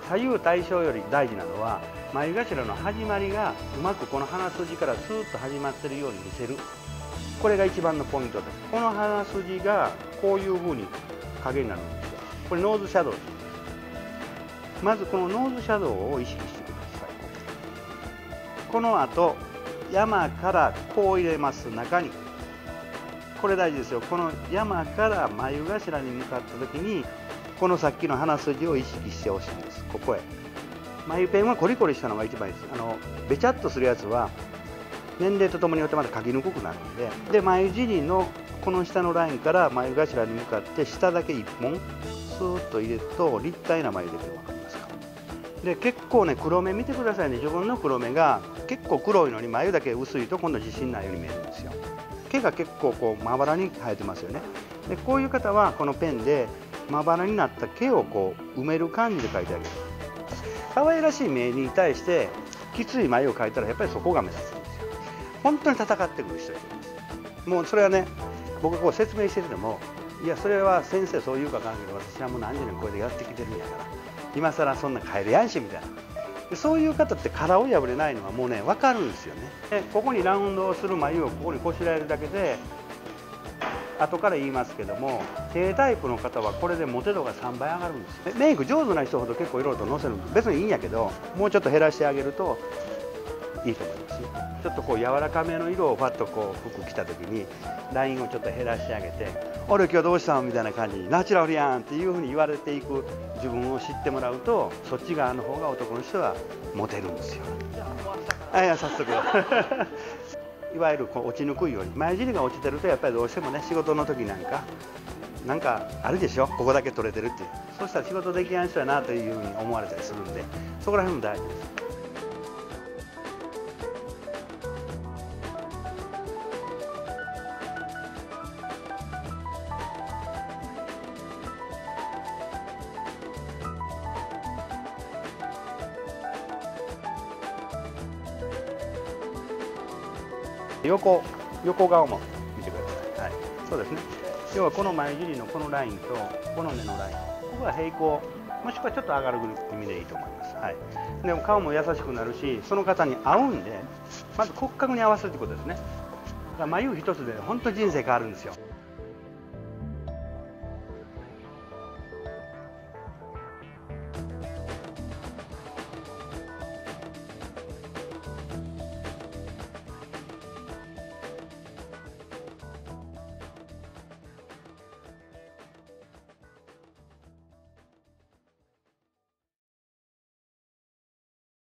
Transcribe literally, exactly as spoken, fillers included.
左右対称より大事なのは眉頭の始まりがうまくこの鼻筋からスーッと始まってるように見せる。これが一番のポイントです。この鼻筋がこういうふうに影になるんですよ。これノーズシャドウです。まずこのノーズシャドウを意識してください。この後山からこう入れます。中にこれ大事ですよ。この山から眉頭に向かった時にこのさっきの鼻筋を意識してほしいんです。ここへ眉ペンはコリコリしたのが一番いいです。あのべちゃっとするやつは年齢とともによってまた描きにくくなるんで、で眉尻のこの下のラインから眉頭に向かって下だけいっぽんスーッと入れると立体な眉できる。分かりますか？で結構ね黒目見てくださいね。自分の黒目が結構黒いのに眉だけ薄いと今度自信ないように見えるんですよ。毛が結構こうまばらに生えてますよね。でこういう方はこのペンでまばらになった毛をこう埋める感じで描いてあげる。可愛らしい目に対してきつい眉を描いたらやっぱりそこが目立つんですよ。本当に戦ってくる人います。もうそれはね僕がこう説明しててもいやそれは先生そう言うか分からんけど私はもう何十年これでやってきてるんやから今更そんな変えるやんしみたいな。でそういう方って殻を破れないのはもうね分かるんですよね。でここにラウンドをする眉をここにこしらえるだけで後から言いますけども低タイプの方はこれでモテ度がさんばい上がるんです。メイク上手な人ほど結構いろいろとのせるんです。別にいいんやけどもうちょっと減らしてあげるといいと思いますね。ちょっとこう柔らかめの色をファッとこう服着た時にラインをちょっと減らしてあげて「俺今日どうしたん?」みたいな感じに「ナチュラルやん」っていうふうに言われていく自分を知ってもらうとそっち側の方が男の人はモテるんですよ。あいや早速いわゆるこう落ちにくいように眉尻が落ちてるとやっぱりどうしてもね仕事の時なんかなんかあるでしょ、ここだけ取れてるっていう。そうしたら仕事できない人やなというふうに思われたりするんでそこら辺も大事です。横横顔も見てください。はい、そうですね。要はこの眉尻のこのラインとこの目のライン、ここが平行もしくはちょっと上がる気味でいいと思います。はい。でも顔も優しくなるし、その方に合うんで、まず骨格に合わせるということですね。だから眉一つで本当に人生変わるんですよ。